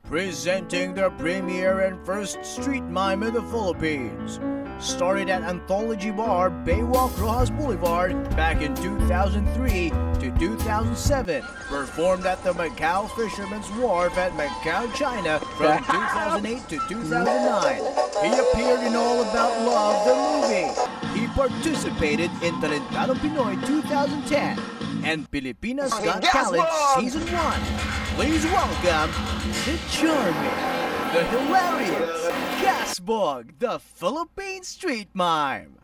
presenting the premiere and first street mime in the Philippines. Started at Anthology Bar, Baywalk, Rojas Boulevard back in 2003 to 2007. Performed at the Macau Fisherman's Wharf at Macau, China from 2008 to 2009. He appeared in All About Love, the movie. He participated in Talentadong Pinoy 2010 and Pilipinas Got Talent Season 1. Please welcome the charming, the hilarious GASBOG, the Philippine Street Mime.